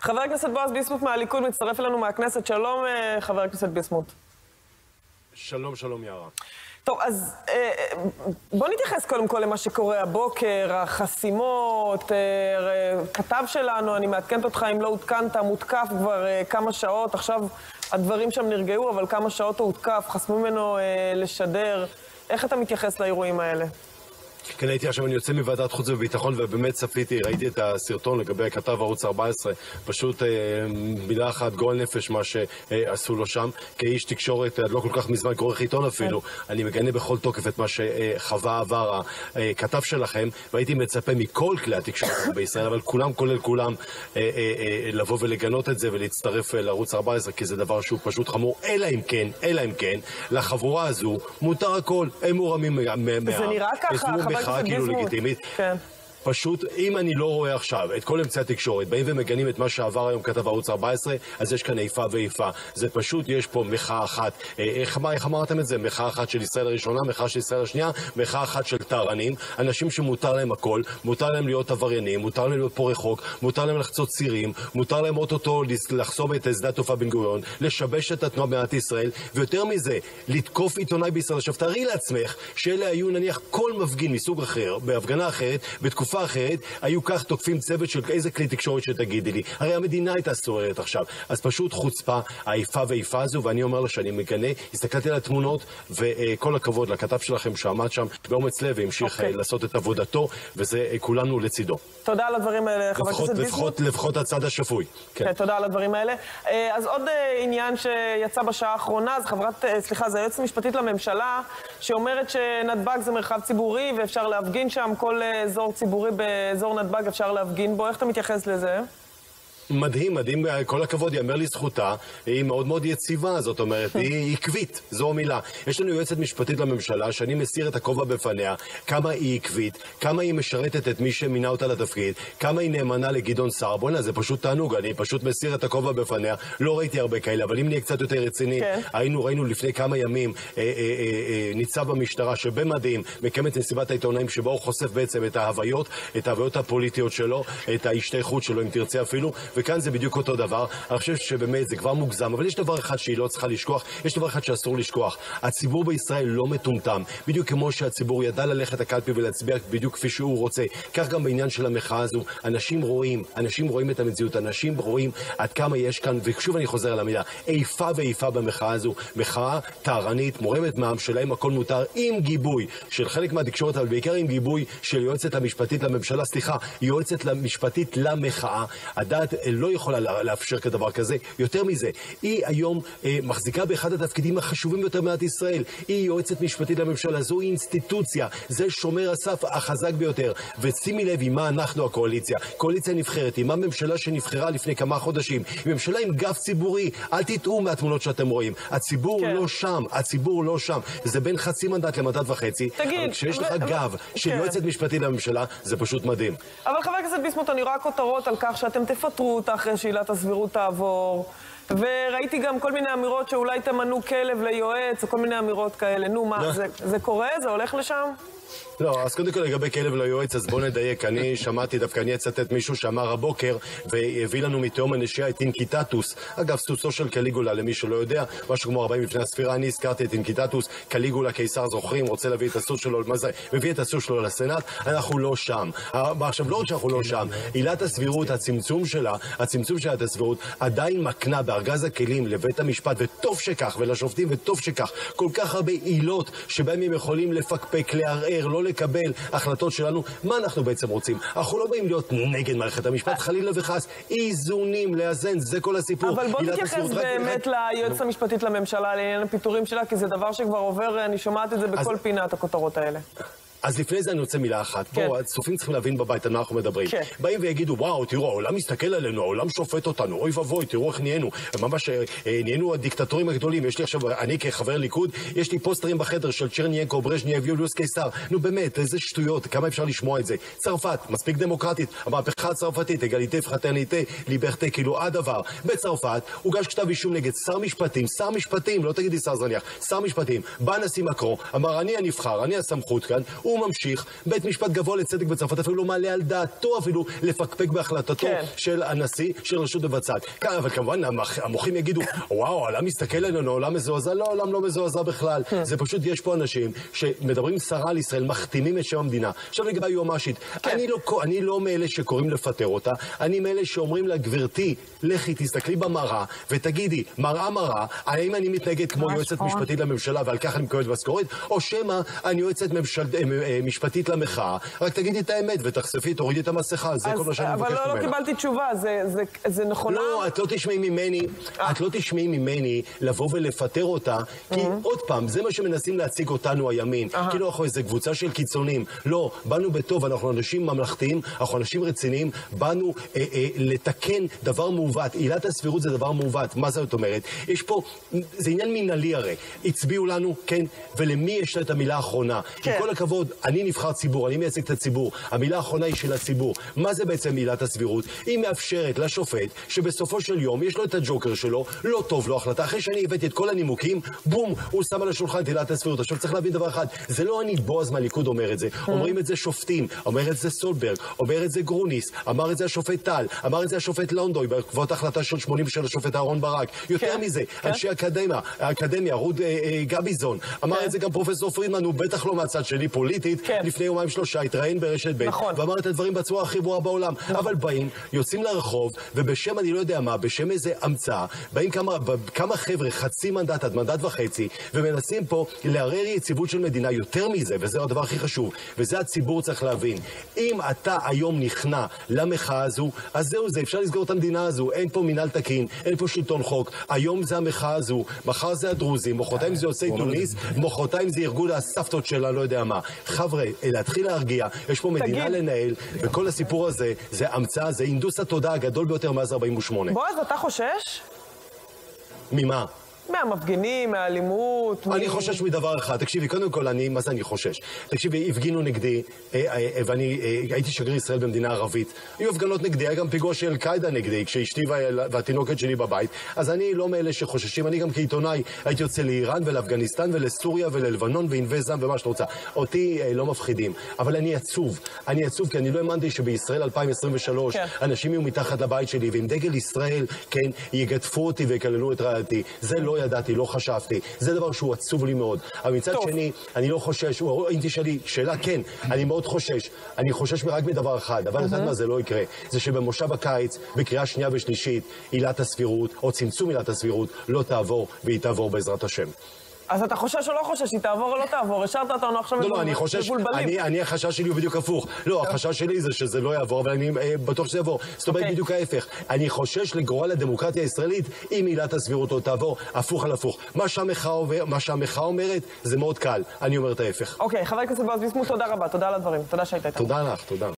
חבר הכנסת בועז ביסמוט מהליכוד מצטרף אלינו מהכנסת. שלום, חבר הכנסת ביסמוט. שלום, שלום יערה. טוב, אז בוא נתייחס קודם כל למה שקורה הבוקר, החסימות, כתב שלנו, אני מעדכנת אותך אם לא עודכנת, מותקף כבר כמה שעות, עכשיו הדברים שם נרגעו, אבל כמה שעות הוא הותקף, חסמו ממנו לשדר. איך אתה מתייחס לאירועים האלה? כן, הייתי עכשיו, אני יוצא מוועדת חוץ וביטחון ובאמת צפיתי, ראיתי את הסרטון לגבי כתב ערוץ 14, פשוט מילה אחת, גועל נפש מה שעשו לו שם, כאיש תקשורת, לא כל כך מזמן, כורך עיתון אפילו, אני מגנה בכל תוקף את מה שחווה עבר הכתב שלכם, והייתי מצפה מכל כלי התקשורת בישראל, אבל כולם, כולל כולם, לבוא ולגנות את זה ולהצטרף לערוץ 14, כי זה דבר שהוא פשוט חמור, אלא אם כן, לחבורה הזו מותר הכל, הם מורמים זה נראה ככה, מחאה כאילו לגיטימית. כן. פשוט, אם אני לא רואה עכשיו את כל אמצעי התקשורת, באים ומגנים את מה שעבר היום כתב ערוץ 14, אז יש כאן איפה ואיפה. זה פשוט, יש פה מחאה אחת. איך אמרתם את זה? מחאה אחת של ישראל הראשונה, מחאה של ישראל השנייה, מחאה אחת של טהרנים. אנשים שמותר להם הכל, מותר להם להיות עבריינים, מותר להם להיות פה רחוק, מותר להם לחצות צירים, מותר להם אוטוטו לחסום את שדה התעופה בן גוריון, לשבש את התנועה במדינת ישראל, ויותר מזה, לתקוף עיתונאי בישראל. עכשיו, תארי לעצמך שאלה היו נניח כל מפגין מסוג אחר, בהפגנה אחרת, בתקופה אחרת, היו כך תוקפים צוות של איזה כלי תקשורת שתגידי לי. הרי המדינה הייתה סוערת עכשיו. אז פשוט חוצפה, האיפה ואיפה הזו, ואני אומר לה שאני מגנה, הסתכלתי על התמונות, וכל הכבוד לכתב שלכם שעמד שם באומץ לב, והמשיך לעשות את עבודתו, וזה כולנו לצידו. תודה על הדברים האלה, חבר הכנסת ביסמוט. לפחות הצד השפוי. כן, תודה על הדברים האלה. אז עוד עניין שיצא בשעה האחרונה, זה היועצת המשפטית לממשלה, שאומרת שנתב"ג זה מרחב ציבורי, ואפשר להפגין שם כל אזור ציבורי באזור נתב"ג אפשר להפגין בו. איך אתה מתייחס לזה? מדהים, מדהים, כל הכבוד, יאמר לי זכותה, היא מאוד מאוד יציבה, זאת אומרת, היא עקבית, זו המילה. יש לנו יועצת משפטית לממשלה, שאני מסיר את הכובע בפניה, כמה היא עקבית, כמה היא משרתת את מי שמינה אותה לתפקיד, כמה היא נאמנה לגדעון סער. בוא'נה, זה פשוט תענוג, אני פשוט מסיר את הכובע בפניה, לא ראיתי הרבה כאלה, אבל אם נהיה קצת יותר רציני, ראינו לפני כמה ימים, ניצב במשטרה שבמדים, מקיימת מסיבת העיתונאים שבו הוא חושף בעצם את ההוויות הפוליטיות שלו, את ההשתייכות שלו, אם תרצה אפילו, וכאן זה בדיוק אותו דבר. אני חושב שבאמת זה כבר מוגזם, אבל יש דבר אחד שהיא לא צריכה לשכוח, יש דבר אחד שאסור לשכוח. הציבור בישראל לא מטומטם, בדיוק כמו שהציבור ידע ללכת לקלפי ולהצביע בדיוק כפי שהוא רוצה. כך גם בעניין של המחאה הזו, אנשים רואים את המציאות, אנשים רואים עד כמה יש כאן, ושוב אני חוזר על המילה, איפה ואיפה במחאה הזו, מחאה טהרנית, מורמת מעם, שלהם הכל מותר, עם גיבוי של חלק מהתקשורת, אבל בעיקר עם גיבוי של יועצת המשפטית לממשלה, יועצת המשפטית למחאה. הדעת לא יכולה לאפשר כדבר כזה. יותר מזה, היא היום מחזיקה באחד התפקידים החשובים ביותר במדינת ישראל. היא יועצת משפטית לממשלה, זו אינסטיטוציה, זה שומר הסף החזק ביותר. ושימי לב, עם מה אנחנו הקואליציה? קואליציה נבחרת, עם הממשלה שנבחרה לפני כמה חודשים. ממשלה עם גב ציבורי, אל תטעו מהתמונות שאתם רואים. הציבור לא שם. זה בין חצי מנדט למנדט וחצי. אבל כשיש לך גב של יועצת משפטית לממשלה, זה פשוט מדהים. אבל חבר הכנסת ביסמוט, אני רואה כותרות על כך שאתם תפטרו אותה אחרי שעילת הסבירות תעבור, וראיתי גם כל מיני אמירות שאולי תמנו כלב ליועץ, או כל מיני אמירות כאלה. נו, מה, זה קורה? זה הולך לשם? לא, אז קודם כל לגבי כלב ליועץ, אז בוא נדייק. אני שמעתי, דווקא אני אצטט מישהו שאמר הבוקר, והביא לנו מתהום הנשייה את אינקיטטוס. אגב, סוסו של קליגולה, למי שלא יודע, משהו כמו 40 לפני הספירה, אני הזכרתי את אינקיטטוס, קליגולה קיסר זוכרים, רוצה להביא את הסוס שלו, מה זה? מביא את הסוס שלו לסנאט, אנחנו לא שם. עכשיו, לא רק שאנחנו לא שם, עילת הסבירות, הצמצום של עילת הסבירות, עדיין מקנה בארגז הכלים לבית המשפט, וטוב שכך, ולשופטים, וטוב שכך, כל כך הרבה עילות שבהם הם יכולים לפקפק, לערער, לא לקבל החלטות שלנו. מה אנחנו בעצם רוצים? אנחנו לא באים להיות נגד מערכת המשפט, חלילה וחס, איזונים, לאזן, זה כל הסיפור. אבל בוא נתייחס באמת ליועצת המשפטית לממשלה, לעניין הפיטורים שלה, כי זה דבר שכבר עובר, אני שומעת את זה בכל פינת הכותרות האלה. אז לפני זה אני רוצה מילה אחת. בואו, הצופים צריכים להבין בבית על מה אנחנו מדברים. באים ויגידו, וואו, תראו, העולם מסתכל עלינו, העולם שופט אותנו, אוי ובוי, תראו איך נהיינו. ממש נהיינו הדיקטטורים הגדולים. יש לי עכשיו, אני כחבר ליכוד, יש לי פוסטרים בחדר של צ'רניאנקו, ברז'נייב, יוליוס קיסר. נו באמת, איזה שטויות, כמה אפשר לשמוע את זה. צרפת, מספיק דמוקרטית, המהפכה הצרפתית, אגליטה, פרטרניטה, ליברטה, כאילו הדבר. בצרפת, הוגש כתב אישום נגד שר משפטים, לא תגידי שר זניח, שר משפטים. בא נשיא מקרון, אמר, אני הנבחר, אני הסמכות כאן. הוא ממשיך, בית משפט גבוה לצדק בצרפת אפילו לא מעלה על דעתו אפילו לפקפק בהחלטתו של הנשיא של רשות מבצעת. אבל כמובן, המוחים יגידו, וואו, העולם מסתכל עלינו, העולם מזועזע, לא, העולם לא מזועזע בכלל. זה פשוט, יש פה אנשים שמדברים סרה על ישראל, מחתימים את שם המדינה. עכשיו לגבי היועמ"שית, אני לא מאלה שקוראים לפטר אותה, אני מאלה שאומרים לה, גברתי, לכי, תסתכלי במראה, ותגידי, מראה, האם אני מתנהגת כמו יועצת משפטית לממשלה, ועל כך אני מקבלת משכורת, או שמא אני יועצת משפטית למחאה, רק תגידי את האמת ותחשפי, תורידי את המסכה, זה כל מה שאני מבקש ממנה. אבל לא קיבלתי תשובה, זה נכונה? לא, את לא תשמעי ממני לבוא ולפטר אותה, כי עוד פעם, זה מה שמנסים להציג אותנו הימין, כאילו אנחנו איזו קבוצה של קיצונים. לא, באנו בטוב, אנחנו אנשים ממלכתיים, אנחנו אנשים רציניים, באנו לתקן דבר מעוות. עילת הסבירות זה דבר מעוות. מה זאת אומרת? יש פה, זה עניין מנהלי הרי. הצביעו לנו, כן, ולמי יש לה את המילה האחרונה? עם כל הכבוד, אני נבחר ציבור, אני מייצג את הציבור. המילה האחרונה היא של הציבור. מה זה בעצם עילת הסבירות? היא מאפשרת לשופט שבסופו של יום יש לו את הג'וקר שלו, לא טוב לו החלטה. אחרי שאני הבאתי את כל הנימוקים, בום, הוא שם על השולחן את עילת הסבירות. עכשיו צריך להבין דבר אחד, זה לא אני בועז מהליכוד אומר את זה. אומרים את זה שופטים, אומר את זה סולברג, אומר את זה גרוניס, אמר את זה השופט טל, אמר את זה השופט לונדוי, בעקבות ההחלטה של 80 של השופט אהרון ברק. יותר מזה, אנשי האקדמיה, רות גביזון, אמר את זה גם פרופסור פרידמן, הוא בטח לא מהצד שלי פוליטית, לפני יומיים שלושה, התראיין ברשת ב' ואמר את הדברים בצורה הכי ברורה בעולם. אבל באים, יוצאים לרחוב, ובשם אני לא יודע מה, בשם איזה המצאה, באים כמה חבר'ה, חצי מנדט עד מנדט וחצי, ומנסים פה לערער יציבות של מדינה. יותר מזה, וזה הדבר הכי חשוב, וזה הציבור צריך להבין. אם אתה היום נכנע למחאה הזו, אז זהו זה, אפשר לסגור את המדינה הזו. אין פה מינהל תקין, אין פה שלטון חוק. היום זה המחאה הזו, מחר זה הדרוזים, מחרתיים זה יוצאי תוניס, מחרתיים זה ארגון הסבתות שלה, לא יודע מה. חבר'ה, להתחיל להרגיע, יש פה מדינה לנהל, וכל הסיפור הזה, זה המצאה, זה אינדוס התודעה הגדול ביותר מאז 48. בועז, אתה חושש? ממה? מהמפגינים, מהאלימות. אני חושש מדבר אחד. תקשיבי, קודם כל, מה זה אני חושש? תקשיבי, הפגינו נגדי, ואני הייתי שגריר ישראל במדינה ערבית. היו הפגנות נגדי, היה גם פיגוע של אל-קאעידה נגדי, כשאשתי והתינוקת שלי בבית. אז אני לא מאלה שחוששים, אני גם כעיתונאי הייתי יוצא לאיראן ולאפגניסטן ולסוריה וללבנון וענבי זעם ומה שאת רוצה. אותי לא מפחידים. אבל אני עצוב כי אני לא האמנתי שבישראל 2023 אנשים יהיו מתחת לבית שלי, ועם דגל ישראל, כן, יגדפו אותי ויקללו את רעייתי. זה לא ידעתי, לא חשבתי. זה דבר שהוא עצוב לי מאוד. אבל מצד שני, אני לא חושש. אם תשאלי, שאלה כן, אני מאוד חושש. אני חושש רק מדבר אחד, אבל יודעת מה זה לא יקרה. זה שבמושב הקיץ, בקריאה שנייה ושלישית, עילת הסבירות, או צמצום עילת הסבירות, לא תעבור, והיא תעבור בעזרת השם. אז אתה חושש או לא חושש? היא תעבור או לא תעבור? השארת אותנו עכשיו מבולבלים. לא, אני חושש, החשש שלי הוא בדיוק הפוך. לא, החשש שלי זה שזה לא יעבור, אבל אני בטוח שזה יעבור. זאת אומרת בדיוק ההפך. אני חושש לגורל הדמוקרטיה הישראלית אם עילת הסבירות לא תעבור, הפוך על הפוך. מה שהמחאה אומרת, זה מאוד קל. אני אומר את ההפך. אוקיי, חבר הכנסת בועז ביסמוט, תודה רבה, תודה על הדברים. תודה שהיית איתנו. תודה לך, תודה.